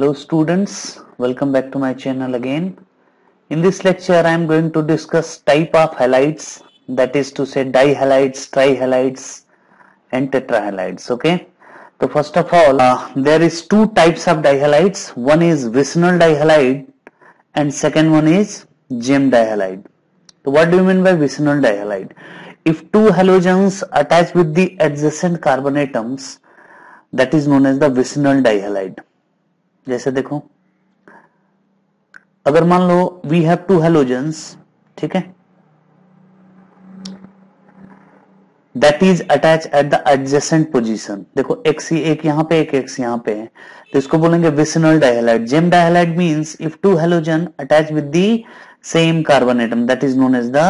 Hello students, welcome back to my channel again. In this lecture I am going to discuss type of halides, that is to say dihalides, trihalides and tetrahalides. Okay. So first of all, there is two types of dihalides. One is vicinal dihalide and second one is gem dihalide. So what do you mean by vicinal dihalide? If two halogens attach with the adjacent carbon atoms, that is known as the vicinal dihalide. जैसे देखो, अगर मान लो we have two halogens, ठीक है, that is attach at the adjacent position. देखो X एक यहां पे एक एक्स यहां पे है, तो इसको बोलेंगे vicinal dihalide. Gem dihalide means if two halogen attach with the same carbon atom, that is known as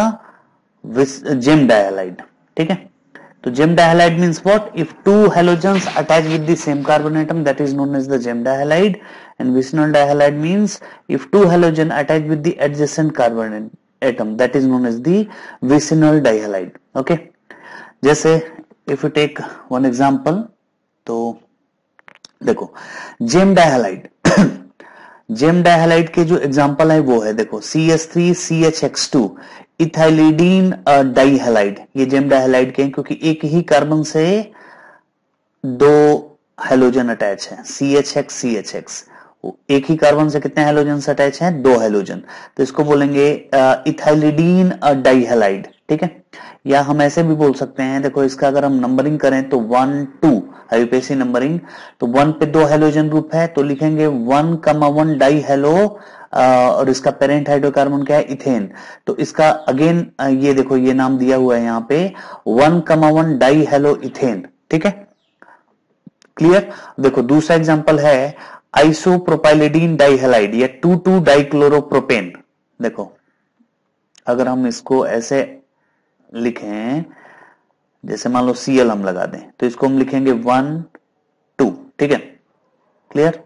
the gem dihalide. ठीक है, तो gem dihalide means what? If two halogens attach with the same carbon atom, that is known as the gem dihalide. And vicinal dihalide means if two halogen attach with the adjacent carbon atom, that is known as the vicinal dihalide. Okay, जैसे if you take one example, तो देखो gem dihalide GeM डायहालाइड के जो example है वो है, देखो CH3CHX2 ethylidene डाइहालाइड. ये जेम डायहालाइड के हैं क्योंकि एक ही कार्बन से दो हेलोजन अटैच है. CHX एक ही कार्बन से कितने हेलोजन अटैच हैं? दो हेलोजन. तो इसको बोलेंगे इथाइलिडीन डाइहालाइड. ठीक है, या हम ऐसे भी बोल सकते हैं, देखो इसका अगर हम नंबरिंग करें तो 1 2 आईयूपीएसी नंबरिंग, तो 1 पे दो हेलोजन ग्रुप है तो लिखेंगे 1,1 डाई हेलो, और इसका पेरेंट हाइड्रोकार्बन क्या है? इथेन. तो इसका अगेन ये देखो ये नाम दिया हुआ है यहाँ पे 1,1 डाई हेलो इथेन. ठीक है, क्लियर. देखो दूसरा एग्जांपल है आइसोप्रोपाइलिडीन डाइहालाइड या 2,2 डाइक्लोरोप्रोपेन. देखो अगर हम इसको ऐसे लिखें, जैसे मान लो Cl हम लगा दें, तो इसको हम लिखेंगे 1 2. ठीक है, क्लियर.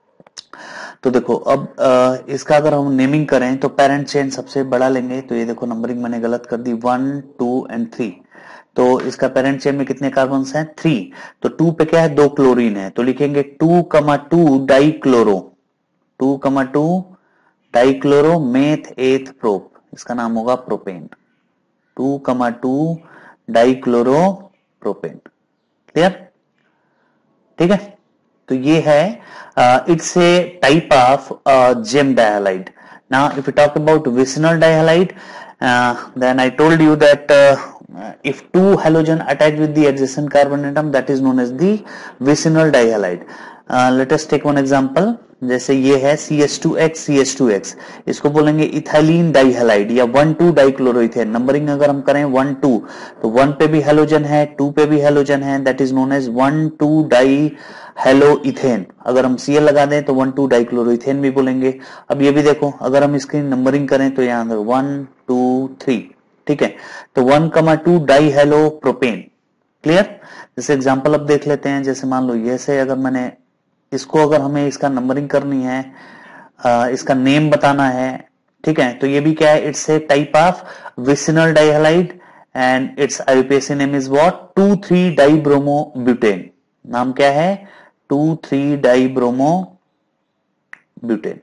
तो देखो अब इसका अगर हम नेमिंग करें तो पेरेंट चेन सबसे बड़ा लेंगे, तो ये देखो नंबरिंग मैंने गलत कर दी, 1 2 एंड 3. तो इसका पेरेंट चेन में कितने कार्बन हैं? 3. तो 2 पे क्या है? 2 क्लोरीन है, तो लिखेंगे 2,2 dichloro, 2,2 dichloro meth eth prop. इसका नाम होगा प्रोपेन, 2,2 डाइक्लोरो प्रोपेन. क्लियर. ठीक है, तो ये है it's a type of gem dihalide. Now if you talk about vicinal dihalide, then I told you that if two halogen attach with the adjacent carbon atom, that is known as the vicinal dihalide. Let us take one example. जैसे ये है CH2X, इसको बोलेंगे ethylene डाइहालाइड या 1,2 dichloroethane. Numbering अगर हम करें 1 2, तो 1 पे भी हेलोजन है, 2 पे भी हेलोजन है, that is known as 1,2 di haloethane. अगर हम Cl लगा दें तो 1,2 डाइक्लोरोइथेन भी बोलेंगे. अब ये भी देखो अगर हम इसकी नंबरिंग करें तो यहां 1 2 3. ठीक है, तो 1,2 डाई हेलो प्रोपेन. क्लियर. जैसे एग्जांपल अब देख लेते हैं, जैसे मान लो ये से अगर मैंने इसको, अगर हमें इसका नंबरिंग करनी है, इसका नेम बताना है, ठीक है, तो ये भी क्या है? It's a type of vicinal dihalide and its IUPAC name is what? 2,3 dibromo butane. नाम क्या है? 2,3 डाइब्रोमो ब्यूटेन.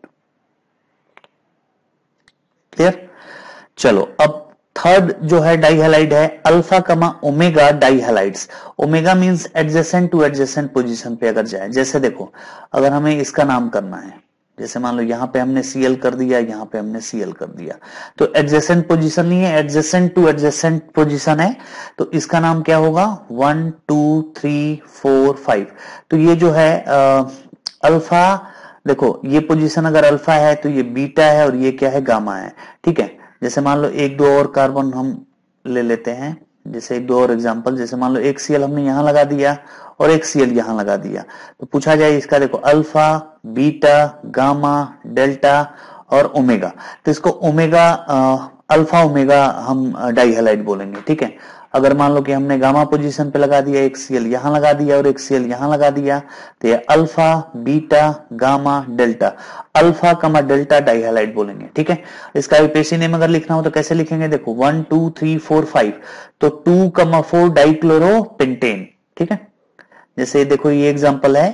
क्लियर. चलो अब थर्ड जो है डाइहालाइड है alpha comma omega dihalides. Omega means adjacent to adjacent position पे अगर जाए, जैसे देखो अगर हमें इसका नाम करना है, जैसे मान लो यहां पे हमने Cl कर दिया, यहां पे हमने Cl कर दिया, तो एडजेसेंट पोजीशन नहीं है, एडजेसेंट टू एडजेसेंट पोजीशन है, तो इसका नाम क्या होगा? 1 2 3 4 5. तो ये जो है अल्फा, देखो ये पोजीशन अगर अल्फा है तो ये बीटा है और ये क्या है? गामा है. ठीक है, जैसे मान लो एक दो और कार्बन हम ले लेते हैं, जैसे एक दो और एग्जांपल, जैसे मान लो एक Cl हमने यहां लगा दिया और एक Cl यहां लगा दिया, तो पूछा जाए इसका, देखो अल्फा, बीटा, गामा, डेल्टा और ओमेगा. तो इसको ओमेगा, अल्फा ओमेगा हम डाइहालाइड बोलेंगे. ठीक है, अगर मान लो कि हमने गामा पोजीशन पे लगा दिया, एक Cl यहां लगा दिया और एक Cl यहां लगा दिया, तो ये alpha, beta, gamma, delta, alpha comma delta dihalide बोलेंगे. ठीक है, इसका आईयूपीएसी नेम अगर लिखना हो तो कैसे लिखेंगे? देखो 1 2 3 4 5, तो 2,4 डाइक्लोरो पेंटेन. ठीक है, जैसे देखो ये एग्जांपल है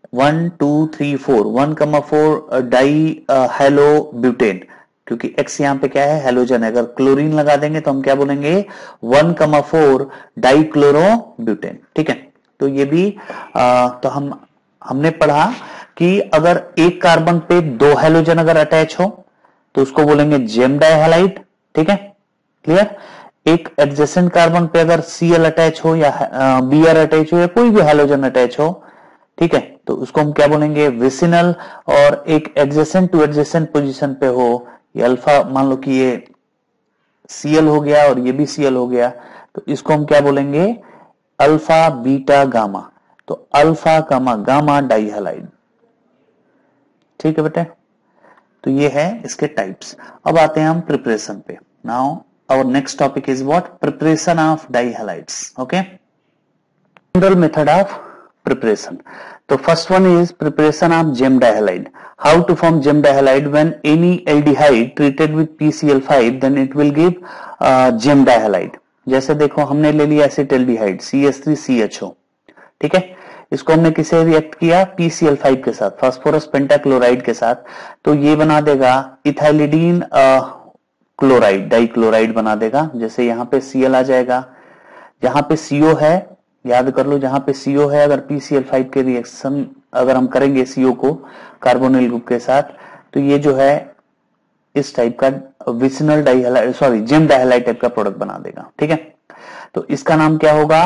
1 2 3 4 1,4 डाई हेलो ब्यूटेन, क्योंकि X यहाँ पे क्या है, हेलोजन है। अगर क्लोरीन लगा देंगे तो हम क्या बोलेंगे, 1,4 डाई क्लोरो ब्यूटेन। ठीक है, तो ये भी तो हमने पढ़ा कि अगर एक कार्बन पे दो हेलोजन अगर अटैच हो तो उसको बोलेंगे जेम डाइहैलाइड। ठीक है, क्लियर। एक एडजेसेंट कार्बन पे अगर Cl अटैच हो या Br अटैच हो या कोई भी हेलोजन अटैच हो, ठीक है, तो उसको हम क्या बोलेंगे, विसिनल। और एक एडजेसेंट टू एडजेसेंट पोजीशन पे हो, ये अल्फा, मान लो कि ये Cl हो गया और ये भी Cl हो गया, तो इसको हम क्या बोलेंगे, अल्फा बीटा गामा। तो अल्फा गामा गामा डाइहैलाइड। ठीक है बेटे, तो ये है इसके टाइप्स। अब आते हैं हम प्रिपरेशन पे। Now our next topic is what, preparation of dihalides. Okay, general method of preparation. The first one is preparation of gem dihalide. How to form gem dihalide? When any aldehyde treated with PCl5, then it will give gem dihalide. जैसे देखो हमने ले लिया acetaldehyde CH3CHO, ठीक है, इसको हमने किसे रिएक्ट किया, PCl5 के साथ, फास्फोरस पेंटाक्लोराइड के साथ, तो ये बना देगा इथाइलिडीन क्लोराइड, डाइक्लोराइड बना देगा। जैसे यहाँ पे Cl आ जाएगा, जहां पे CO है, याद कर लो, जहां पे CO है, अगर PCl5 के रिएक्शन अगर हम करेंगे CO को कार्बोनिल ग्रुप के साथ, तो ये जो है इस टाइप का vicinal dihalide, sorry gem dihalide type का प्रोडक्ट बना देगा। ठीक है, तो इसका नाम क्या होगा,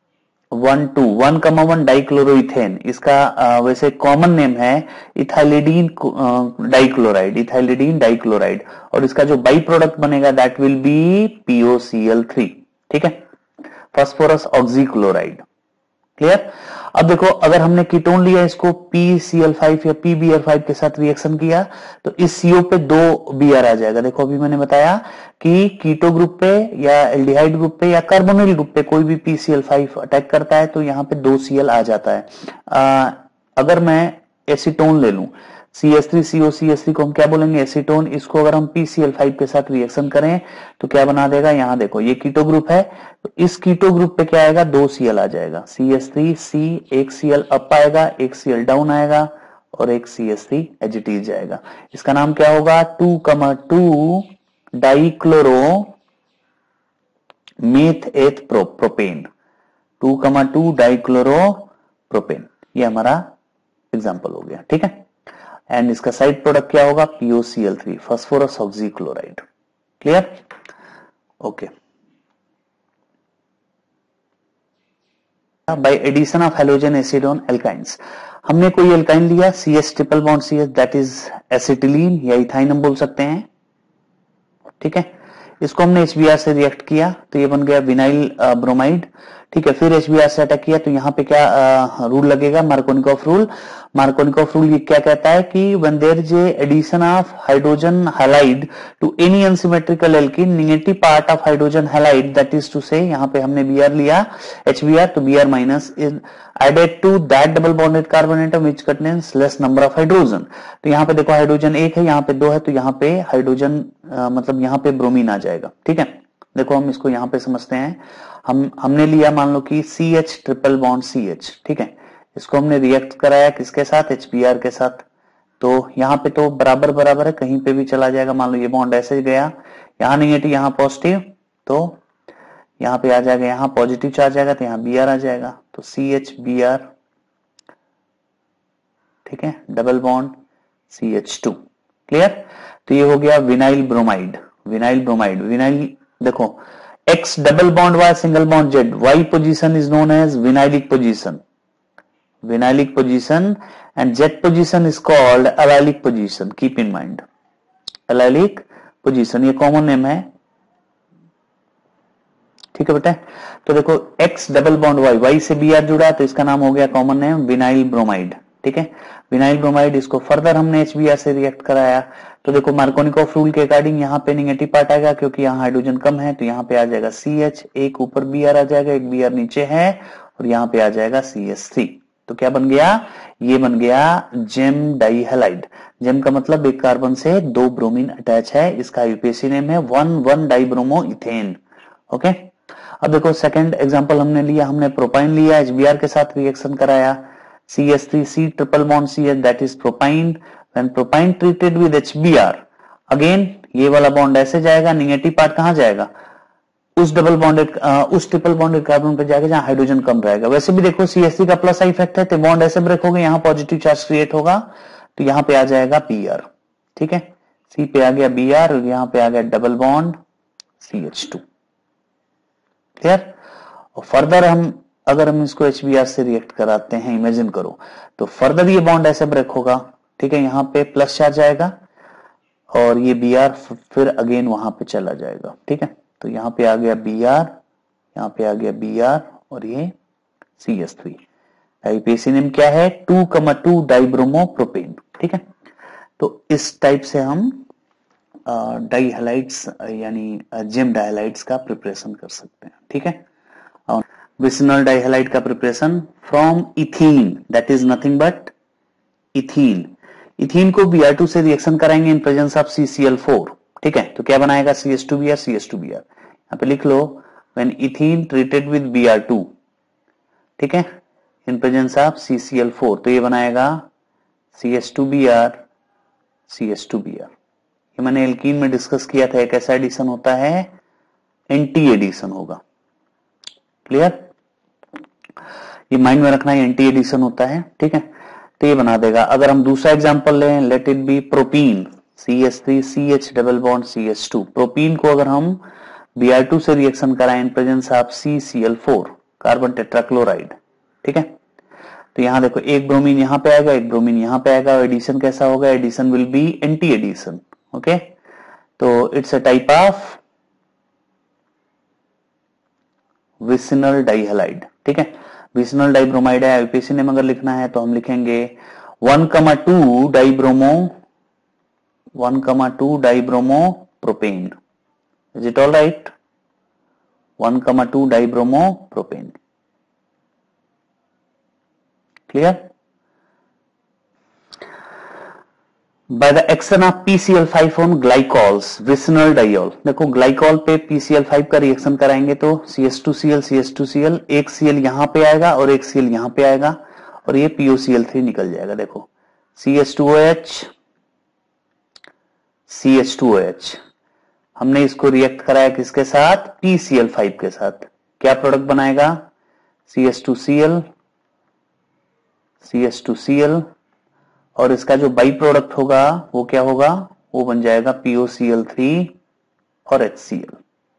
1,1 डाइक्लोरोइथेन। इसका वैसे कॉमन नेम है इथाइलिडीन डाइक्लोराइड, इथाइलिडीन डाइक्लोराइड, और इसका जो बाई प्रोडक्ट बनेगा दैट विल बी POCl3। ठीक है, फास्फोरस ऑक्सीक्लोराइड। क्लियर। अब देखो अगर हमने कीटोन लिया, इसको PCl5 या PBr5 के साथ रिएक्शन किया, तो इस CO पे 2 Br आ जाएगा। देखो अभी मैंने बताया कि कीटो ग्रुप पे या एल्डिहाइड ग्रुप पे या कार्बोनिल ग्रुप पे कोई भी PCl5 अटैक करता है तो यहाँ पे 2 Cl आ जाता है। अगर मैं एसीटोन ले लूं, CH3COCH3 को हम क्या बोलेंगे, एसीटोन। इसको अगर हम PCl5 के साथ रिएक्शन करें तो क्या बना देगा, यहां देखो ये कीटो ग्रुप है, तो इस कीटो ग्रुप पे क्या आएगा, 2 Cl आ जाएगा, CH3C, एक Cl अप आएगा, एक Cl डाउन आएगा और एक CH3 एजिटीज जाएगा। इसका नाम क्या होगा, 2,2 dichloro meth eth propane, 2,2 dichloro propane. ये हमारा एग्जाम्पल हो गया। ठीक है, एंड इसका साइड प्रोडक्ट क्या होगा, POCl3, phosphorus oxychloride. Clear, okay. By addition of halogen acid on alkynes, हमने कोई एल्काइन लिया, CH triple bond CH, that is acetylene या इथाइन हम बोल सकते हैं। ठीक है, इसको हमने HBr से रिएक्ट किया तो ये बन गया विनाइल ब्रोमाइड। ठीक है, फिर HBr से अटैक किया तो यहाँ पे क्या रूल लगेगा, मार्कोनिकॉफ रूल। मार्कोनिकॉफ रूल ये क्या कहता है कि when there is addition of hydrogen halide to any unsymmetrical alkene, negative part of hydrogen halide, that is to say, यहाँ पे हमने Br लिया HBr, तो Br minus is added to that double bonded carbon atom which contains less number of hydrogen. तो यहाँ पे देखो hydrogen 1 है, यहाँ पे 2 है, तो यहाँ पे हाइड्रोजन मतलब यहाँ पे ब्रोमीन आ जाएगा। ठीक है, देखो हम इसको यहाँ पे समझते हैं। हमने लिया मान लो कि CH ट्रिपल बॉन्ड CH, ठीक है, इसको हमने रिएक्ट कराया किसके साथ, HBr के साथ, तो यहाँ पे तो बराबर बराबर है, कहीं पे भी चला जाएगा। मान लो ये बॉन्ड ऐसे गया, यहाँ नेगेटिव यहाँ पॉजिटिव, तो यहाँ पे आ जाएगा, यहाँ पॉजिटिव चार्ज आएगा तो यहाँ Br आ जाएगा, तो CHBr। ठीक है, डबल बॉन्ड CH2। क्लियर, तो ये हो गया vinyl bromide. Vinyl bromide, vinyl देखो X double bond Y single bond Z, Y position is known as vinylic position, vinylic position, and Z position is called allylic position. Keep in mind, allylic position ये common name है। ठीक है बेटा, तो देखो X double bond Y, Y से Br जुड़ा तो इसका नाम हो गया कॉमन नेम विनाइल ब्रोमाइड। ठीक है, विनाइल ब्रोमाइड, इसको फर्दर हमने HBr से रिएक्ट कराया तो देखो मार्कोनिकॉफ रूल के अकॉर्डिंग यहाँ पे नेगेटिव पार्ट आएगा क्योंकि यहाँ हाइड्रोजन कम है, तो यहाँ पे आ जाएगा CH, एक ऊपर Br आ जाएगा, एक Br नीचे है और यहाँ पे आ जाएगा CH3। तो क्या बन गया, ये बन गया जेम डाइहैलाइड। जेम का मतलब एक कार्बन से 2 ब्रोमीन अटैच है, इसका यूपीएससी नेम है 1,1 डाइब्रोमो इथेन। ओके, अब देखो सेकंड एग्जांपल हमने लिया, हमने प्रोपाइन लिया, HBr के साथ रिएक्शन कराया, CH3C triple bond CH, that is propine. When propine treated with HBr, again ये वाला बॉन्ड ऐसे जाएगा, निगेटिव पार्ट कहां जाएगा, उस डबल बॉन्डेड उस ट्रिपल बॉन्डेड कार्बन पे जाएगा जहां हाइड्रोजन कम रहेगा। वैसे भी देखो CH3 का प्लस इफेक्ट है, तो बॉन्ड ऐसे ब्रेक होगा, यहां पॉजिटिव चार्ज क्रिएट होगा, तो यहां पे आ जाएगा Br। ठीक है, C पे आ गया Br और यहां पे आ गया डबल बॉन्ड CH2। क्लियर। और फर्दर अगर हम इसको HBr से रिएक्ट कराते हैं, इमेजिन करो, तो फर्दर ये बॉन्ड ऐसे ब्रेक होगा। ठीक है, यहां पे प्लस चार्ज आएगा और ये Br फिर अगेन वहां पे चला जाएगा। ठीक है, तो यहां पे आ गया Br, यहां पे आ गया Br और ये CH3। आईपीसी नेम क्या है, 2,2 डाइब्रोमोप्रोपेन। ठीक है, तो इस टाइप से हम डाई हैलाइड्स यानी जेम डायहाइड्स का प्रिपरेशन कर सकते हैं। ठीक है, और विसिनल डाइहाइलाइड का preparation from ethene, that is nothing but ethene. Ethene को Br2 से रिएक्शन कराएंगे इन प्रेजेंस ऑफ CCl4। ठीक है, तो क्या बनाएगा, CH2Br CH2Br। यहां पे लिख लो, when ethene treated with Br2, ठीक है, इन प्रेजेंस ऑफ CCl4, तो ये बनाएगा CH2Br CH2Br। ये मैंने एल्कीन में डिस्कस किया था, एक ऐसा एडिशन होता है, एंटी एडिशन होगा। क्लियर, ये माइंड में रखना है, एंटी एडिशन होता है। ठीक है, तो ये बना देगा। अगर हम दूसरा एग्जांपल लें, let it be propene, CH3CH double bond CH2। Propene को अगर हम Br2 से रिएक्शन कराएं in presence of CCl4, carbon tetrachloride. ठीक है, तो यहां देखो, एक ब्रोमीन यहां पे आएगा, एक ब्रोमीन यहां पे आएगा, एडिशन कैसा होगा, addition will be anti addition. Okay, तो it's a type of vicinal dihalide. ठीक है, विसिनल डाइब्रोमाइड है। आईपीसी नेम अगर लिखना है तो हम लिखेंगे 1,2 dibromopropane. Is it all right, 1,2 dibromopropane. Clear. By the action of PCl5 on glycols, vicinal diol. देखो, ग्लाइकॉल पे PCl5 का रिएक्शन कराएंगे तो CH2Cl CH2Cl, एक Cl यहां पे आएगा और एक Cl यहां पे आएगा और ये POCl3 निकल जाएगा। देखो, CH2OH CH2OH, हमने इसको रिएक्ट कराया किसके साथ, PCl5 के साथ। क्या प्रोडक्ट बनाएगा, CH2Cl CH2Cl, और इसका जो बाई प्रोडक्ट होगा वो क्या होगा, वो बन जाएगा POCl3 और HCl।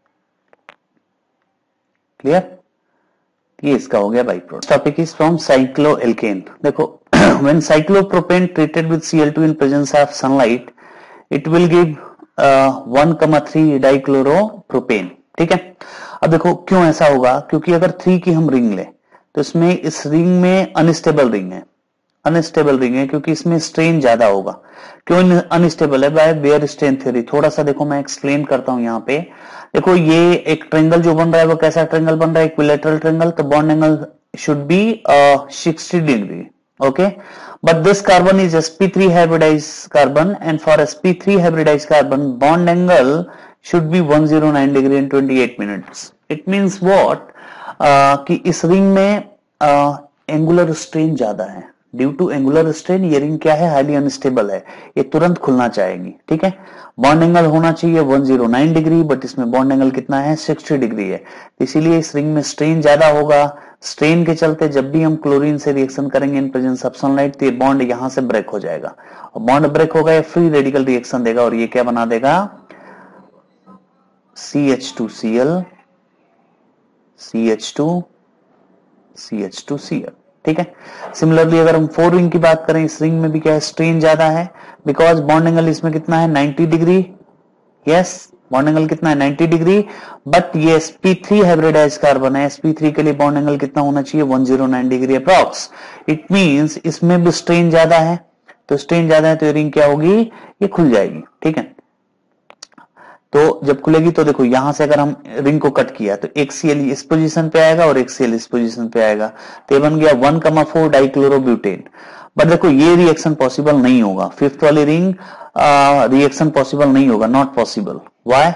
क्लियर, ये इसका हो गया by product. Topic is from cycloalkane. देखो, when cyclopropane treated with Cl2 in presence of sunlight, it will give 1,3 dichloropropane. ठीक है, अब देखो क्यों ऐसा होगा, क्योंकि अगर 3 की हम रिंग लें तो इसमें, इस रिंग में अनस्टेबल रिंग है, अनस्टेबल रिंग है क्योंकि इसमें स्ट्रेन ज्यादा होगा। क्यों अनस्टेबल है, बाय बेयर स्ट्रेन थ्योरी। थोड़ा सा देखो मैं एक्सप्लेन करता हूं। यहां पे देखो, ये एक ट्रायंगल जो बन रहा है वो कैसा ट्रायंगल बन रहा है, इक्विलैटरल ट्रायंगल, तो bond angle should be 60 degree. Okay, but this carbon is sp3 hybridized carbon, and for sp3 hybridized carbon bond angle should be 109 degree and 28 minutes. It means what, कि इस ring में angular strain ज्यादा है। Due to angular strain ये ring क्या है, highly unstable है, ये तुरंत खुलना चाहेगी। ठीक है, बॉन्ड एंगल होना चाहिए 109 डिग्री, बट इसमें बॉन्ड एंगल कितना है, 60 डिग्री है। इसीलिए इस रिंग में स्ट्रेन ज्यादा होगा। स्ट्रेन के चलते जब भी हम क्लोरीन से रिएक्शन करेंगे इन प्रेजेंस ऑफ सनलाइट, तो ये बॉन्ड यहां से ब्रेक हो जाएगा, और बॉन्ड ब्रेक होगा, ये फ्री रेडिकल रिएक्शन देगा, और ये क्या बना देगा, CH2Cl CH2 CH2Cl। ठीक है, सिमिलरली अगर हम 4 रिंग की बात करें, इस रिंग में भी क्या है, स्ट्रेन ज्यादा है, बिकॉज बॉन्ड एंगल इसमें कितना है, 90 डिग्री। यस, बॉन्ड एंगल कितना है, 90 डिग्री, बट ये sp3 हाइब्रिडाइज कार्बन है, sp3 के लिए बॉन्ड एंगल कितना होना चाहिए, 109 डिग्री अप्रॉक्स। इट मींस इसमें भी स्ट्रेन ज्यादा है, तो स्ट्रेन ज्यादा है तो ये रिंग क्या होगी, ये खुल जाएगी। ठीक है, तो जब खुलेगी तो देखो, यहां से अगर हम रिंग को कट किया तो एक Cl इस पोजीशन पे आएगा और एक Cl इस पोजीशन पे आएगा, तो बन गया 1,4 डाइक्लोरोब्यूटेन। बट देखो, ये रिएक्शन पॉसिबल नहीं होगा, फिफ्थ वाली रिंग रिएक्शन पॉसिबल नहीं होगा, not possible. Why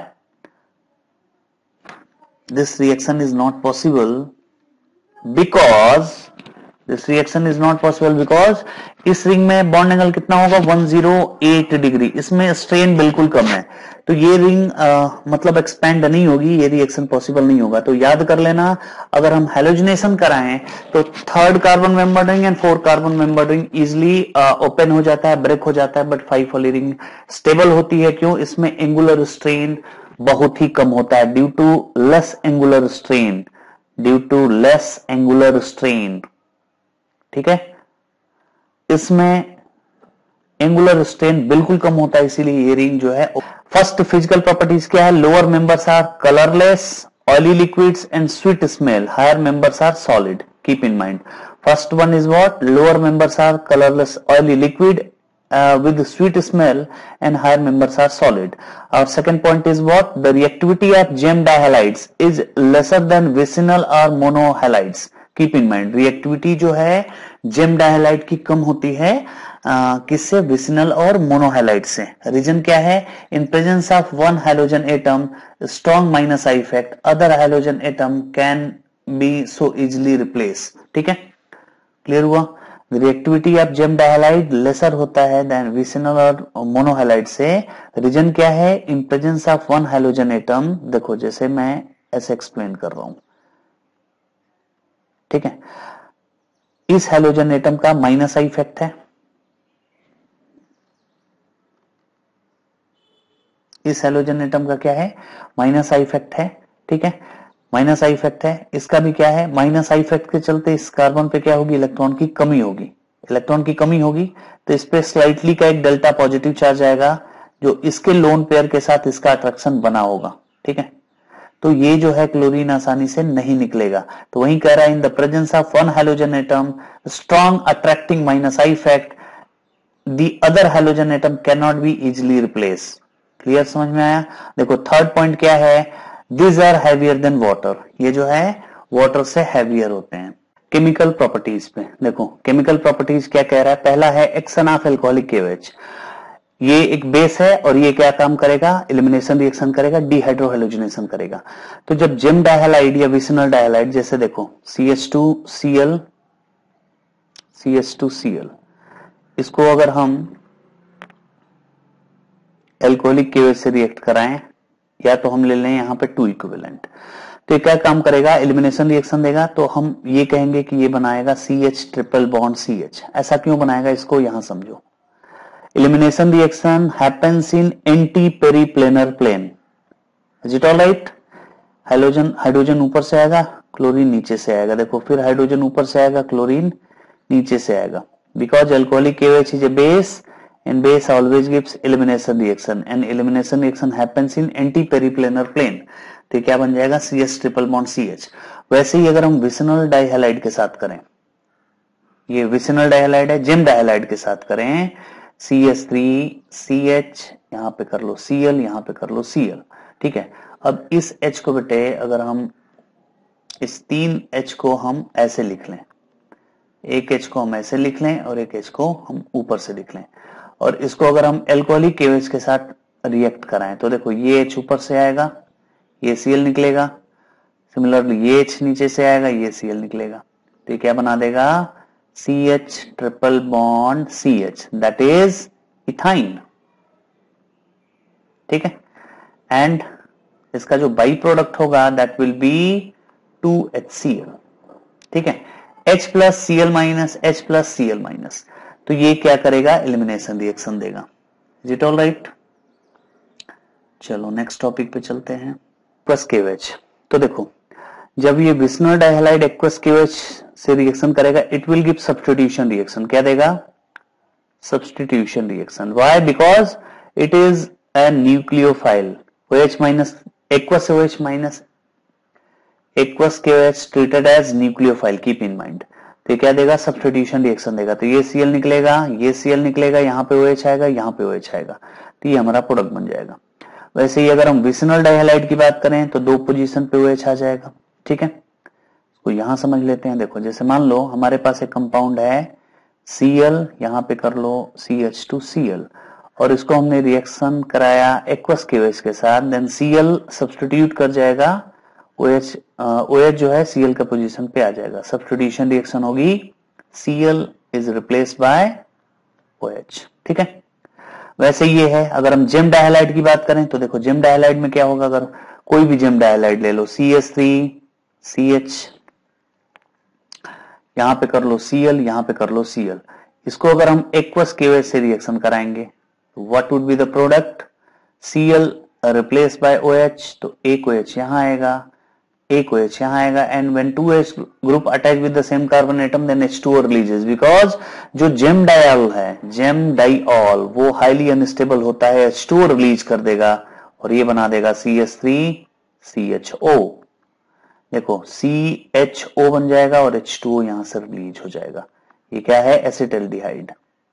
this reaction is not possible, because this reaction is not possible because इस रिंग में बॉन्ड एंगल कितना होगा 108 डिग्री, इसमें स्ट्रेन बिल्कुल कम है, तो ये रिंग मतलब एक्सपेंड नहीं होगी, ये रिएक्शन पॉसिबल नहीं होगा। तो याद कर लेना, अगर हम हेलोजिनेशन कराएं तो third carbon member ring and fourth carbon member ring easily open हो जाता है, ब्रेक हो जाता है, बट 5 वाली रिंग स्टेबल होती है। क्यों? इसमें एंगुलर स्ट्रेन बहुत ही कम होता है, due to less angular strain, due to less angular strain. ठीक है, इसमें एंगुलर स्ट्रेन बिल्कुल कम होता है, इसीलिए ये रिंग जो है। फर्स्ट फिजिकल प्रॉपर्टीज क्या है? Lower members are colourless, oily liquids and sweet smell, higher members are solid. Keep in mind, first one is what? Lower members are colourless, oily liquid with sweet smell and higher members are solid. Our second point is what? The reactivity of gem dihalides is lesser than vicinal or monohalides. Keep in mind, reactivity जो है GeM डायहालाइड की कम होती है किससे? Vicinal और मोनोहैलाइड से। Reason क्या है? In presence of one hydrogen atom strong minus I effect, other hydrogen atom can be so easily replace. ठीक है, क्लियर हुआ? Reactivity of gem dihalide lesser होता है देन विसिनल और मोनोहैलाइड से। रीजन क्या है? In presence of one hydrogen atom. देखो जैसे मैं ऐसे एक्सप्लेन कर रहा हूं, ठीक है, इस हाइड्रोजन एटम का माइनस आई इफेक्ट है, इस हाइड्रोजन एटम का क्या है? माइनस आई इफेक्ट है। ठीक है, माइनस आई इफेक्ट है, इसका भी क्या है? माइनस आई इफेक्ट के चलते इस कार्बन पे क्या होगी? इलेक्ट्रॉन की कमी होगी। इलेक्ट्रॉन की कमी होगी तो इस पे स्लाइटली का एक डेल्टा पॉजिटिव चार्ज आएगा, जो इसके लोन पेयर के साथ इसका अट्रैक्शन बना होगा। ठीक है, तो ये जो है क्लोरीन आसानी से नहीं निकलेगा। तो वही कह रहा है, in the presence of one hydrogen atom strong attracting minus I effect, the other hydrogen atom can not be easily replace. Clear, समझ में आया? देखो थर्ड पॉइंट क्या है? These are heavier than water, ये जो है वाटर से हैवियर होते हैं। केमिकल प्रॉपर्टीज पे देखो, केमिकल प्रॉपर्टीज क्या कह रहा है? पहला है एक्शन ऑफ एल्कोहलिक केवेज, ये एक बेस है और ये क्या काम करेगा? एलिमिनेशन रिएक्शन करेगा, डिहाइड्रोहेलोजिनेशन करेगा। तो जब जेम डायहालाइड या विसिनल डायहालाइड, जैसे देखो CH2Cl, CH2Cl, इसको अगर हम एल्कोहलिक केवेज से रिएक्ट कराएं, या तो हम ले लें यहां पे 2 इक्विवेलेंट, तो ये क्या काम करेगा? एलिमिनेशन रिएक्शन देगा। तो हम ये कहेंगे कि ये बनाएगा CH ट्रिपल बॉन्ड CH। ऐसा क्यों बनाएगा? इसको यहां समझो। Elimination reaction happens in anti periplanar plane. Is it all right? Hydrogen ऊपर से आएगा, क्लोरीन नीचे से आएगा। देखो फिर हाइड्रोजन ऊपर से आएगा, क्लोरीन नीचे से आएगा। Because alcoholic KOH is a base and base always gives elimination reaction and elimination reaction happens in anti-periplanar plane। तो क्या बन जाएगा? CH triple bond CH। वैसे ही अगर हम विसिनल डाइहालाइड के साथ करें, ये विसिनल डाइहालाइड है, जेम डाइहालाइड के साथ करें, CH3CH, यहां पे कर लो Cl, यहां पे कर लो Cl। ठीक है, अब इस H को बेटे अगर हम इस 3 H को हम ऐसे लिख लें, एक H को हम ऐसे लिख लें और एक H को हम ऊपर से लिख लें, और इसको अगर हम एल्कोहलिक केवेज के साथ रिएक्ट कराएं तो देखो ये H ऊपर से आएगा, ये Cl निकलेगा, सिमिलरली ये H नीचे से आएगा, ये Cl निकलेगा। तो ये क्या बना देगा? CH triple bond CH, that is ethyne. ठीक है, एंड इसका जो बाई प्रोडक्ट होगा दैट विल बी 2HCl। ठीक है, H plus Cl minus, H plus Cl minus, तो ये क्या करेगा? एलिमिनेशन रिएक्शन देगा। Is it all right? चलो नेक्स्ट टॉपिक पे चलते हैं, एक्वस केवेज। तो देखो जब ये विसिनल डाइहालाइड एक्वस केवेज से रिएक्शन करेगा, it will give substitution reaction. क्या देगा? Substitution reaction. Why? Because it is a nucleophile, OH minus, aqueous OH minus aqueous KOH treated as nucleophile, keep in mind। तो ये क्या देगा? सब्स्टिट्यूशन रिएक्शन देगा। तो ये Cl निकलेगा, ये Cl निकलेगा, यहाँ पे OH आएगा, यहाँ पे OH आएगा, तो ये हमारा प्रोडक्ट बन जाएगा। वैसे ही अगर हम विसिनल डाइहालाइड की बात करें तो 2 पोजीशन पे OH आ जाएगा। ठीक है, तो यहां समझ लेते हैं। देखो जैसे मान लो हमारे पास एक कंपाउंड है Cl, यहाँ पे कर लो CH2Cl, और इसको हमने रिएक्शन कराया एक्वस केवेज के साथ, देन Cl सब्स्टिट्यूट कर जाएगा OH जो है Cl का पोजीशन पे आ जाएगा, सब्स्टिट्यूशन रिएक्शन होगी Cl is replace by OH, ठीक है। वैसे ये है, अगर हम जेम डायहालाइड की बात करें तो देखो जेम डायहालाइड में क्या होगा, अगर कोई भी जेम डायहालाइड ले लो, CH3CH, यहां पे कर लो Cl, यहां पे कर लो Cl, इसको अगर हम एक्वस KOH से रिएक्शन कराएंगे तो what would be the product, Cl replace by OH, तो एक OH यहां आएगा, एक OH यहां आएगा, and when 2H group attach with the same carbon atom then H2O releases, because जो जेम डायल है, जेम डाइऑल, वो हाईली अनस्टेबल होता है, H2O रिलीज कर देगा और ये बना देगा CH3CHO। देखो CHO बन जाएगा और H2O यहां से रिलीज हो जाएगा। ये क्या है, एसिटाल्डिहाइड,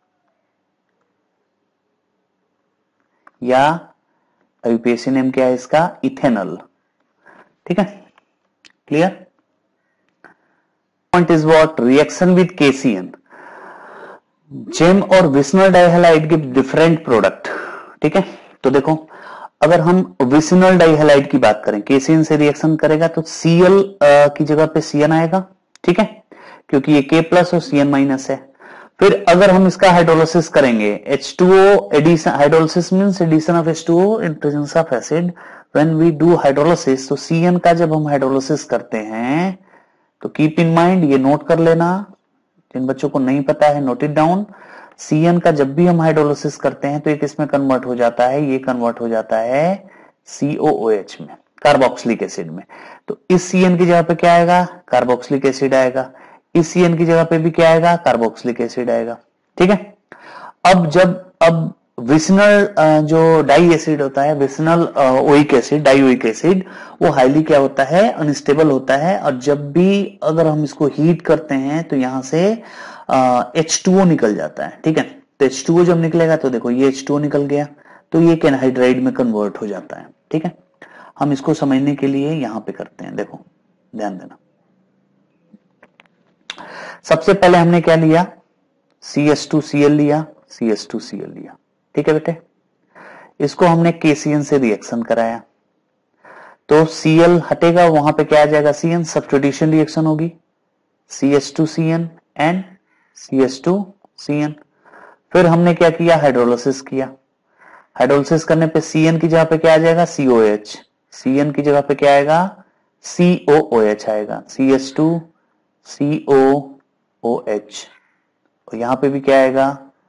या यूपीएससी नेम क्या है इसका, इथेनॉल, ठीक है, clear. Point is what, reaction with KCN, gem और vicinal dihalide give different product, ठीक है। तो देखो अगर हम विसिनल डाइहैलाइड की बात करें, KCN से रिएक्शन करेगा तो Cl की जगह पे CN आएगा, ठीक है, क्योंकि ये K प्लस और CN माइनस है। फिर अगर हम इसका हाइड्रोलिसिस करेंगे, H2O addition, hydrolysis means addition of H2O in presence of acid, when we do hydrolysis, तो CN का जब हम हाइड्रोलिसिस करते हैं तो कीप इन माइंड, ये नोट कर लेना, जिन बच्चों को नहीं पता है नोट इट डाउन, CN का जब भी हम हाइड्रोलिसिस करते हैं तो एक इसमें कन्वर्ट हो जाता है, ये कन्वर्ट हो जाता है COOH में, कार्बोक्सिलिक एसिड में। तो इस CN की जगह पे क्या आएगा, कार्बोक्सिलिक एसिड आएगा, इस CN की जगह पे भी क्या आएगा, कार्बोक्सिलिक एसिड आएगा, ठीक है। अब विसिनल जो डाई एसिड होता है, vicinal oic acid, dioic acid, वो हाईली क्या होता है, अनस्टेबल होता है, और जब भी अगर हम इसको हीट करते हैं तो यहां से H2O निकल जाता है, ठीक है। तो H2O जब निकलेगा तो देखो ये H2O निकल गया, तो ये एनहाइड्राइड में कन्वर्ट हो जाता है, ठीक है। हम इसको समझने के लिए यहां पे करते हैं, देखो ध्यान देना। सबसे पहले हमने क्या लिया, CH2Cl लिया, CH2Cl लिया, ठीक है बेटे। इसको हमने KCN से रिएक्शन कराया, तो Cl हटेगा, वहां पे क्या आ जाएगा, CN, सब्स्टिट्यूशन रिएक्शन होगी, CH2CN एंड CH2CN। फिर हमने क्या किया, हाइड्रोलिसिस किया, हाइड्रोलिसिस करने पे CN की जगह पे क्या आ जाएगा, COH, CN की जगह पे क्या आएगा, COOH आएगा, CH2COOH, और यहां पे भी क्या आएगा,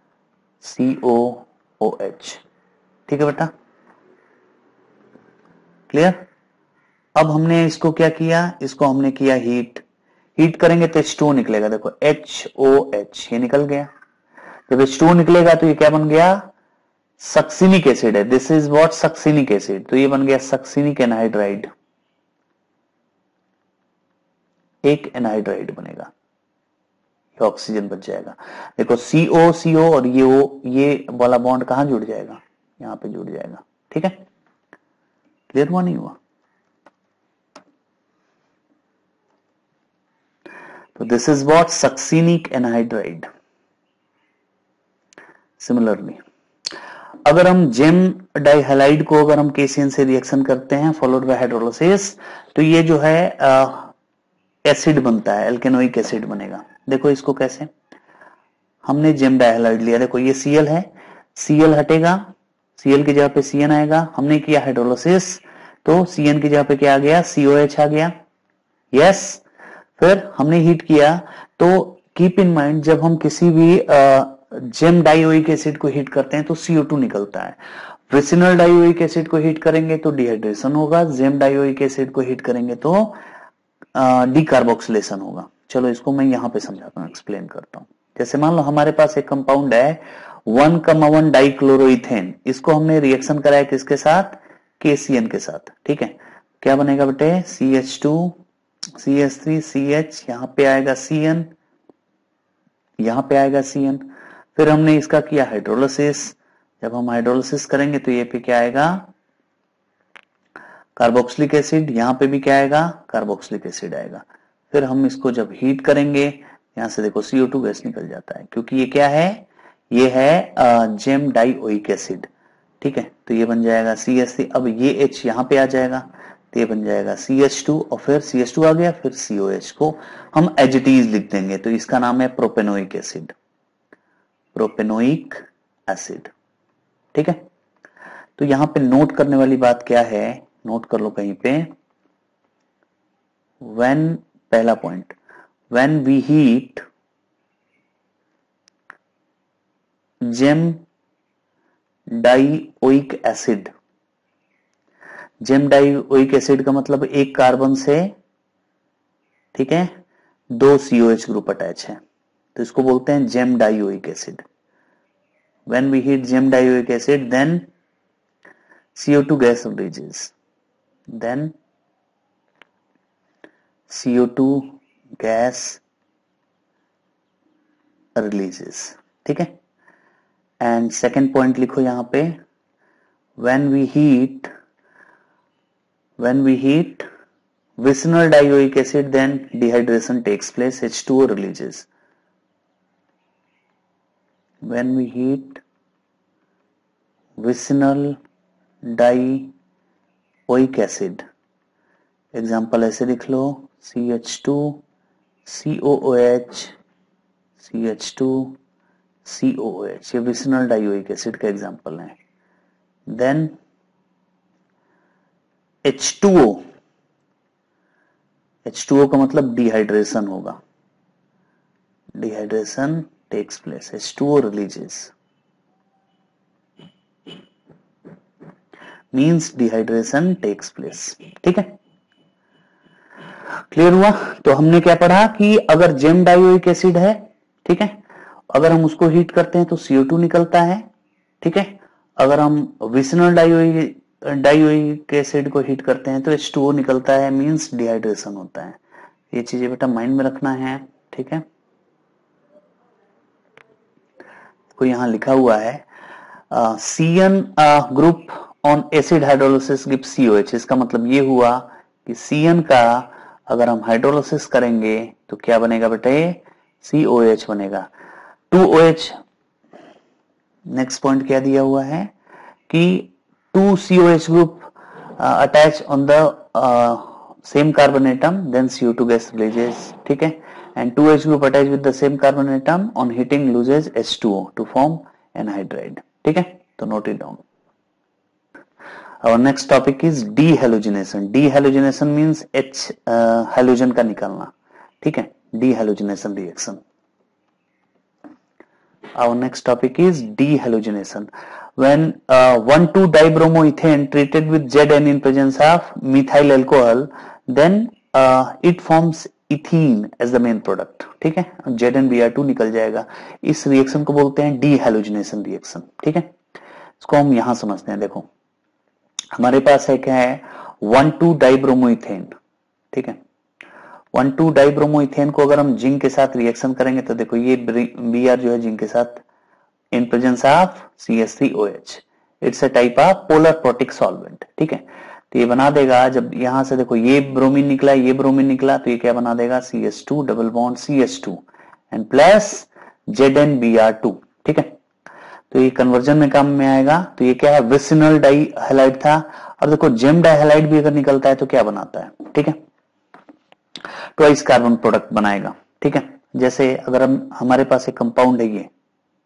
COOH, ठीक है बेटा, क्लियर। अब हमने इसको क्या किया, इसको हमने किया हीट, हीट करेंगे तो H2O निकलेगा, देखो HOH, ये निकल गया। जब H2O निकलेगा तो ये क्या बन गया, सक्सिनिक एसिड है, this is what, succinic acid, तो ये बन गया सक्सिनिक एनहाइड्राइड, एक एनहाइड्राइड बनेगा, ये ऑक्सीजन बच जाएगा। देखो CO और ये O, ये वाला बॉन्ड कहां जुड़ जाएगा, यहां पे जुड़ जाएगा, ठीक है, क्लियर हुआ नहीं हुआ। तो this is what, succinic anhydride. Similarly अगर हम जेम डाइहैलाइड को अगर हम KCN से रिएक्शन करते हैं फॉलोड बाय हाइड्रोलिसिस, तो ये जो है एसिड बनता है, एल्केनोइक एसिड बनेगा। देखो इसको कैसे, हमने जेम डाइहैलाइड लिया, देखो ये Cl है, Cl हटेगा, Cl की जगह पे CN आएगा, हमने किया हाइड्रोलिसिस, तो CN की जगह पे क्या आ गया, COH आ गया, यस। फिर हमने हीट किया, तो कीप इन माइंड जब हम किसी भी जेम डाइओइक एसिड को हीट करते हैं तो CO2 निकलता है। विसिनल डाइओइक एसिड को हीट करेंगे तो डिहाइड्रेशन होगा, जेम डाइओइक एसिड को हीट करेंगे तो डीकार्बोक्सिलेशन होगा। चलो इसको मैं यहां पे समझाता हूं, एक्सप्लेन करता हूं। जैसे मान लो हमारे पास एक कंपाउंड है 1,1 डाइक्लोरोइथेन, इसको हमने रिएक्शन कराया किसके साथ, KCN के साथ, ठीक है। क्या बनेगा बेटे, CH2 CH3 CH, यहां पे आएगा CN, यहां पे आएगा CN। फिर हमने इसका किया हाइड्रोलिसिस, जब हम हाइड्रोलिसिस करेंगे तो ये पे क्या आएगा, कार्बोक्सिलिक एसिड, यहां पे भी क्या आएगा, कार्बोक्सिलिक एसिड आएगा। फिर हम इसको जब हीट करेंगे, यहां से देखो CO2 गैस निकल जाता है, क्योंकि ये क्या है, ये है जेम डाइओइक एसिड, ठीक है। तो ये बन जाएगा CH3, अब ये H यहां पे आ जाएगा, तो ये बन जाएगा CH2 और फिर CH2 आ गया, फिर COH को हम एज इट इज लिख देंगे, तो इसका नाम है प्रोपेनोइक एसिड, प्रोपेनोइक एसिड। ठीक है, तो यहां पे नोट करने वाली बात क्या है, नोट कर लो कहीं पे, व्हेन, पहला point, when we heat gem dioic acid, gem dioic acid का मतलब एक कार्बन से, ठीक है, दो COH ग्रुप अटैच है, तो इसको बोलते हैं gem dioic acid. When we heat gem dioic acid then CO2 gas releases, then CO2 gas releases, ठीक है। एंड सेकेंड पॉइंट लिखो यहां पे, when we heat vicinal dioic acid then dehydration takes place, H2O releases। when we heat vicinal dioic acid, example ऐसे लिख लो, CH2 COOH CH2 COOH, ये vicinal dioic acid का एग्जाम्पल है। देन H2O, H2O का मतलब डिहाइड्रेशन होगा, dehydration takes place, H2O releases, means dehydration takes place. ठीक है, क्लियर हुआ। तो हमने क्या पढ़ा कि अगर जेम डाइओइक एसिड है, ठीक है, अगर हम उसको हीट करते हैं तो CO2 निकलता है, ठीक है, अगर हम विसिनल डाइओइक एसिड को हीट करते हैं तो H2O निकलता है, मींस डिहाइड्रेशन होता है। ये चीजें बेटा माइंड में रखना है, ठीक है। तो यहां लिखा हुआ है CN group on acid hydrolysis gives COH, इसका मतलब ये हुआ कि CN का अगर हम हाइड्रोलिसिस करेंगे तो क्या बनेगा बेटे, COH बनेगा। 2OH, नेक्स्ट पॉइंट क्या दिया हुआ है कि 2 COH group attach on the same carbon atom then CO2 gas releases, ठीक है, and 2H group attach with the same carbon atom on heating loses H2O to form anhydride. ठीक है, तो note it down. Our next topic is dehalogenation. Dehalogenation means H halogen का निकलना, ठीक है, dehalogenation reaction. Our next topic is dehalogenation. When 1,2-dibromoethane treated with Zn in presence of methyl alcohol, then it forms ethene as the main product. ठीक है, ZnBr2 निकल जाएगा। इस reaction को बोलते हैं dehalogenation reaction। ठीक है, इसको हम यहां समझते हैं। देखो हमारे पास है क्या है, 1,2-डाइब्रोमोइथेन, ठीक है, 1,2-डाइब्रोमोइथेन को अगर हम जिंक के साथ रिएक्शन करेंगे तो देखो ये Br जो है जिंक के साथ in presence of CH3OH, it's a type of polar protic solvent. ठीक है, तो ये बना देगा, जब यहां से देखो ये ब्रोमीन निकला, ये ब्रोमीन निकला, तो ये क्या बना देगा, CH2 double bond CH2 and plus ZnBr2। ठीक है, तो ये कन्वर्जन में काम में आएगा। तो ये क्या है, विसिनल डाई हैलाइड था, और देखो जेम डाई हैलाइड भी अगर निकलता है तो क्या बनाता है, ठीक है, ट्वाइस कार्बन प्रोडक्ट बनाएगा। ठीक है, जैसे अगर हम हमारे पास एक कंपाउंड है ये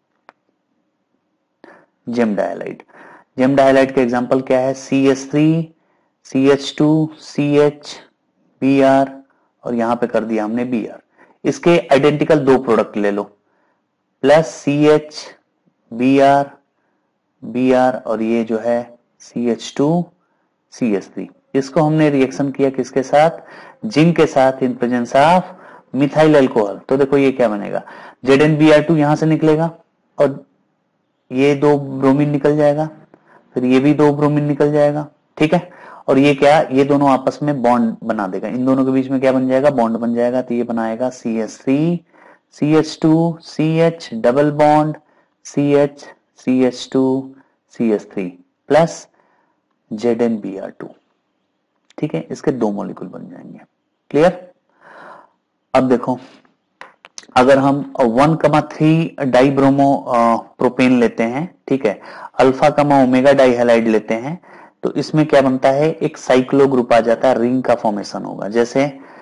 जेम डाइहाइलाइड, जेम डाइहाइलाइड का एग्जांपल क्या है, CH3 CH2 CH Br और यहां पे कर दिया हमने Br, इसके आइडेंटिकल दो प्रोडक्ट ले लो, प्लस CH Br Br और ये जो है CH2 CH3, इसको हमने रिएक्शन किया किसके साथ, जिंक के साथ in presence of methyl alcohol. तो देखो ये क्या बनेगा, ZnBr2 यहां से निकलेगा और ये दो ब्रोमीन निकल जाएगा, फिर ये भी दो ब्रोमीन निकल जाएगा। ठीक है, और ये क्या, ये दोनों आपस में बॉन्ड बना देगा, इन दोनों के बीच में क्या बन जाएगा, बॉन्ड बन जाएगा। तो ये बनाएगा CH3 CH2 CH double bond CH CH2 CH3 plus ZnBr2। ठीक है, इसके दो मॉलिक्यूल बन जाएंगे। क्लियर। अब देखो अगर हम 1,3 डाइब्रोमो प्रोपेन लेते हैं, ठीक है, अल्फा कमा ओमेगा डाइहैलाइड लेते हैं, तो इसमें क्या बनता है, एक साइक्लो ग्रुप आ जाता है, रिंग का फॉर्मेशन होगा। जैसे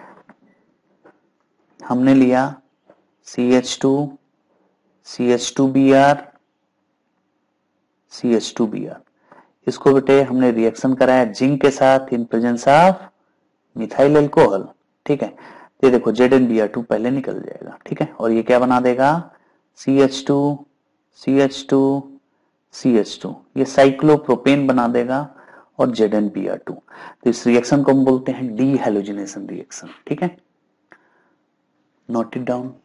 हमने लिया CH2 CH2Br CH2Br, इसको बेटे हमने रिएक्शन कराया जिंक के साथ in presence of methyl alcohol, ठीक है। ये देखो ZnBr2 पहले निकल जाएगा, ठीक है, और ये क्या बना देगा CH2 CH2 CH2, ये साइक्लोप्रोपेन बना देगा और ZnBr2। तो इस रिएक्शन को हम बोलते हैं डी हैलोजिनेशन रिएक्शन, ठीक है, नोट इट डाउन।